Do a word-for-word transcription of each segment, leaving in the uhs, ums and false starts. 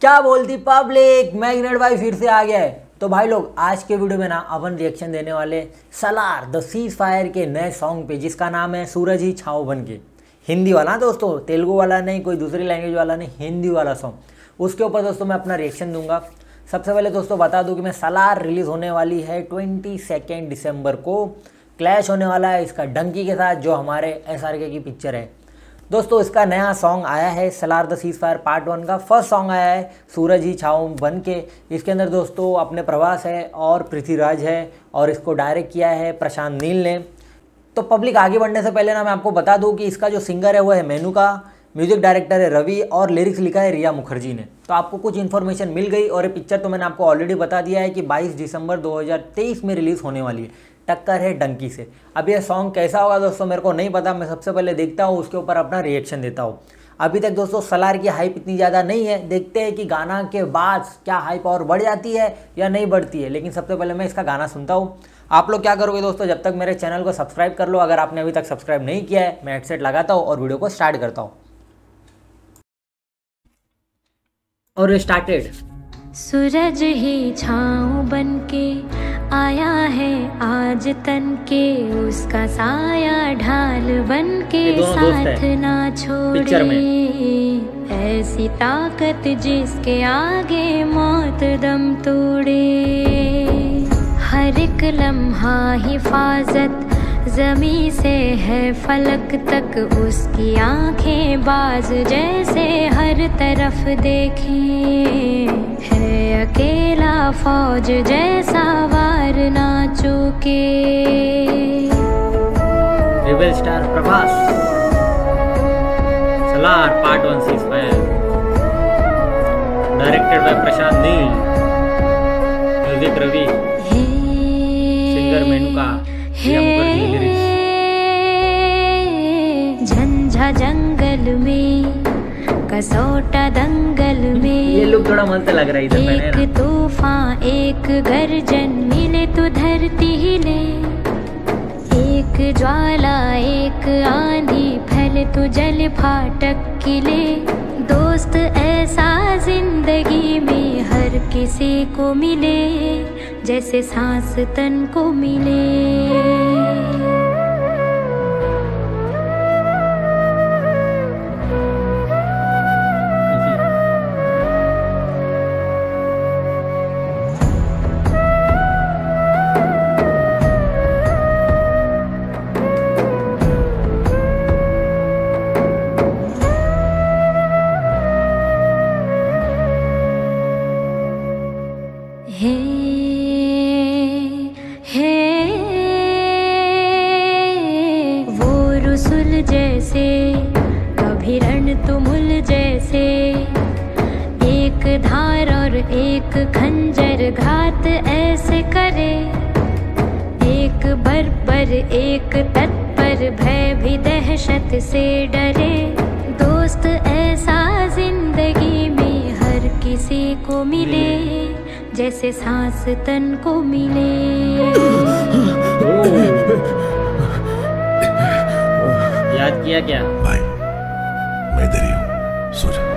क्या बोलती public, magnet भाई फिर से आ गया है। तो भाई लोग आज के वीडियो में ना अपन रिएक्शन देने वाले सलार द सीज फायर के नए सॉन्ग पे, जिसका नाम है सूरज ही छाँव बन के। हिंदी वाला दोस्तों, तेलुगु वाला नहीं, कोई दूसरी लैंग्वेज वाला नहीं, हिंदी वाला सॉन्ग। उसके ऊपर दोस्तों मैं अपना रिएक्शन दूंगा। सबसे पहले दोस्तों बता दूं कि मैं सलार रिलीज़ होने वाली है ट्वेंटी सेकेंड दिसंबर को। क्लैश होने वाला है इसका डंकी के साथ, जो हमारे एस आर के की पिक्चर है। दोस्तों इसका नया सॉन्ग आया है Salaar the cease fire part one का फर्स्ट सॉन्ग आया है सूरज ही छाँव बन के। इसके अंदर दोस्तों अपने प्रभास है और पृथ्वीराज है और इसको डायरेक्ट किया है प्रशांत नील ने। तो पब्लिक आगे बढ़ने से पहले ना मैं आपको बता दूं कि इसका जो सिंगर है वो है मेनका, म्यूजिक डायरेक्टर है रवि और लिरिक्स लिखा है रिया मुखर्जी ने। तो आपको कुछ इन्फॉर्मेशन मिल गई। और ये पिक्चर तो मैंने आपको ऑलरेडी बता दिया है कि बाईस दिसंबर दो हज़ार तेईस में रिलीज़ होने वाली है। टक्कर है डंकी से। अब ये सॉन्ग कैसा होगा दोस्तों मेरे को नहीं पता, मैं सबसे पहले देखता हूँ, उसके ऊपर अपना रिएक्शन देता हूँ। अभी तक दोस्तों सलार की हाइप इतनी ज़्यादा नहीं है, देखते हैं कि गाना के बाद क्या हाइप और बढ़ जाती है या नहीं बढ़ती है। लेकिन सबसे पहले मैं इसका गाना सुनता हूँ। आप लोग क्या करोगे दोस्तों, जब तक मेरे चैनल को सब्सक्राइब कर लो। अगर आपने अभी तक सब्सक्राइब नहीं किया है, मैं हेडसेट लगाता हूँ और वीडियो को स्टार्ट करता हूँ। और स्टार्टेड। सूरज ही छाँव बन के आया है आज तन के, उसका साया ढाल बन के साथ ना छोड़े। ऐसी ताकत जिसके आगे मौत दम तोड़े। हर एक लम्हा हिफाजत जमी से है फलक तक, उसकी आंखें बाज जैसे हर तरफ देखें। है अकेला फौज जैसा वार ना चूके। Rebel star Prabhas, Salaar part one cease fire, directed by Prashanth Neel, music Ravi, singer Menaka, झंझा जंगल में कसौटा दंगल में, ये लुक थोड़ा मस्त लग रहा है इधर। एक तूफान एक गर्जन मिले तो धरती हिले। एक ज्वाला एक आंधी फैले तो जल फाटक किले। दोस्त ऐसा जिंदगी में हर किसी को मिले, जैसे सांस तन को मिले। हे हे वो रसुल जैसे कभी रण तुमुल जैसे, एक धार और एक खंजर घात ऐसे करे। एक बर्बर एक तत्पर भय भी दहशत से डरे। दोस्त ऐसा जिंदगी में हर किसी को मिले, जैसे सांस तन को मिले। याद किया क्या भाई? मैं इधर ही हूँ, सो जा।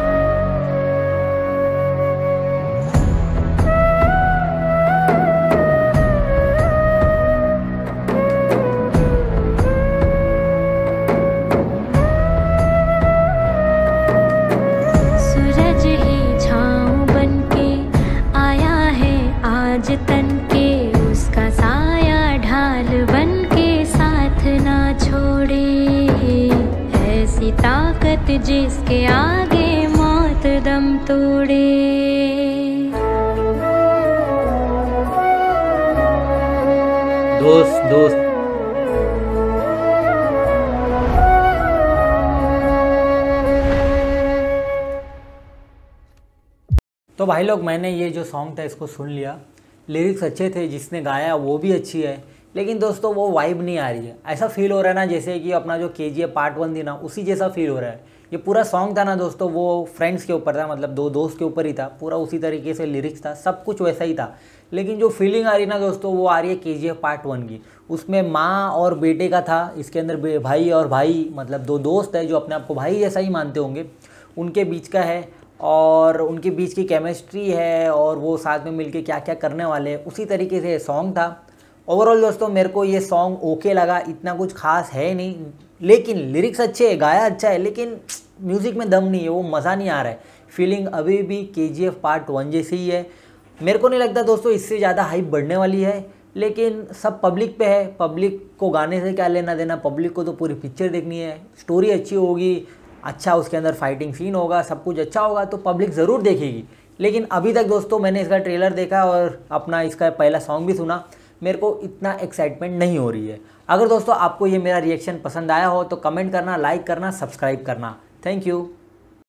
सूरज ही छाँव बन के आया है आज तन के, उसका साया ढाल बन के साथ ना छोड़े। ऐसी ताकत जिसके आगे मौत दम तोड़े। दोस्त दोस्त तो भाई लोग मैंने ये जो सॉन्ग था इसको सुन लिया। लिरिक्स अच्छे थे, जिसने गाया वो भी अच्छी है, लेकिन दोस्तों वो वाइब नहीं आ रही है। ऐसा फील हो रहा है ना जैसे कि अपना जो के जी एफ पार्ट वन थी ना, उसी जैसा फील हो रहा है। ये पूरा सॉन्ग था ना दोस्तों, वो फ्रेंड्स के ऊपर था, मतलब दो दोस्त के ऊपर ही था, पूरा उसी तरीके से लिरिक्स था, सब कुछ वैसा ही था। लेकिन जो फीलिंग आ रही ना दोस्तों, वो आ रही है के जी एफ पार्ट वन की। उसमें माँ और बेटे का था, इसके अंदर भाई और भाई, मतलब दो दोस्त है जो अपने आप को भाई जैसा ही मानते होंगे, उनके बीच का है। और उनके बीच की केमिस्ट्री है और वो साथ में मिलके क्या क्या करने वाले हैं, उसी तरीके से सॉन्ग था। ओवरऑल दोस्तों मेरे को ये सॉन्ग ओके लगा, इतना कुछ खास है नहीं, लेकिन लिरिक्स अच्छे है, गाया अच्छा है, लेकिन म्यूज़िक में दम नहीं है, वो मज़ा नहीं आ रहा है। फीलिंग अभी भी के जी एफ पार्ट वन जैसी ही है। मेरे को नहीं लगता दोस्तों इससे ज़्यादा हाइप बढ़ने वाली है, लेकिन सब पब्लिक पे है, पब्लिक को गाने से क्या लेना देना, पब्लिक को तो पूरी पिक्चर देखनी है। स्टोरी अच्छी होगी, अच्छा उसके अंदर फाइटिंग सीन होगा, सब कुछ अच्छा होगा तो पब्लिक ज़रूर देखेगी। लेकिन अभी तक दोस्तों मैंने इसका ट्रेलर देखा और अपना इसका पहला सॉन्ग भी सुना, मेरे को इतना एक्साइटमेंट नहीं हो रही है। अगर दोस्तों आपको ये मेरा रिएक्शन पसंद आया हो तो कमेंट करना, लाइक करना, सब्सक्राइब करना। Thank you.